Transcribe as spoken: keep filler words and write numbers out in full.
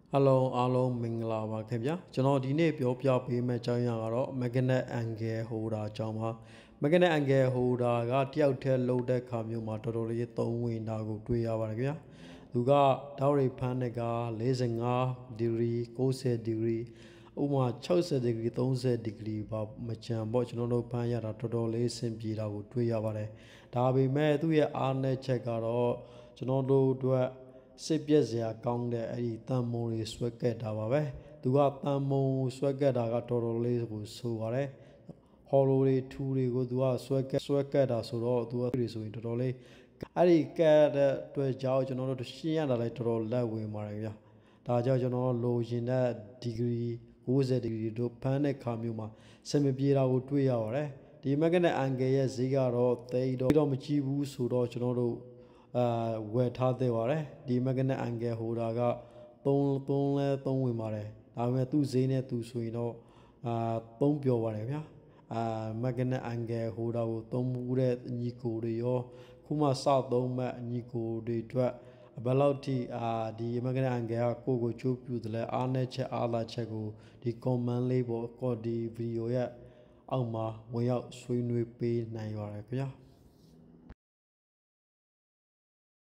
Hello အားလုံးမင်္ဂလာပါခင်ဗျာကျွန်တော်ဒီနေ့ပြောပြပေးမယ့်အကြောင်းအရာကတော့ magnet angle holder အကြောင်းပါ magnet angle holder ကတယောက်တည်းလုံးတဲ့ခါမျိုးမှာတော်တော်လေးသုံးဝင်တာကိုတွေ့ရပါတယ်ခင်ဗျာသူကဓာတ်ရိပ်ဖမ်းတဲ့က၄၅ဒီဂရီ၉၀ဒီဂရီဥပမာ၆၀ဒီဂရီ၃၀ဒီဂရီပါမချန်ပေါ့ကျွန်တော်တို့ဖမ်းရတာတော်တော်လေးအဆင်ပြေတာကိုတွေ့ရပါတယ်ဒါပေမဲ့သူ့ရဲ့အားနည်းချက်ကတော့ကျွန်တော်တို့အတွက်စစ်ပြက်စရာကောင်းတဲ့အဲ့ဒီတန်မုံတွေဆွဲကက်တာပါပဲသူကတန်မုံဆွဲကက်တာကတော်တော်လေးကိုဆိုပါတယ်ဟော်လိုတွေထူတွေကိုသူကဆွဲကက်ဆွဲကက်တာဆိုတော့သူကတွေဆိုရင်တော်တော်လေးအဲ့ဒီကက်တဲ့အတွက်ကြောင့်ကျွန်တော်တို့ရှင်းရတာလည်းတော်တော်လက်ဝင်ပါတယ်ဗျာဒါကြောင့်ကျွန်တော်လိုချင်တဲ့ဒီဂရီ၉၀ဒီဂရီတို့ဖမ်းတဲ့ခါမျိုးမှာစင်မပြေတာကိုတွေ့ရပါတယ်ဒီ magnet angle ရဲ့ဈေးကတော့တိတ်တော့မကြည့်ဘူးဆိုတော့ကျွန်တော်တို့အာဝယ်ထားသေးပါတယ်ဒီ magnet angle holder ကသုံးသုံးလဲသုံးဝင်ပါတယ်ဒါပေမဲ့သူ့ဈေးနဲ့သူဆိုရင်တော့အာသုံးပြောပါတယ်ဗျာအာ magnet angle holder ကိုသုံးမှုတဲ့ညီကိုတွေရောခုမှစသုံးမဲ့ညီကိုတွေအတွက်ဘယ်လောက်ထိအာဒီ magnet angle ကကိုကိုချိုးပြူတယ်လဲအားနဲ့ချက်အားလာချက်ကိုဒီ comment လေးပေါ်ကောဒီ video ရဲ့အောက်မှာဝင်ရောက်ဆွေးနွေးပေးနိုင်ပါတယ်ခင်ဗျာ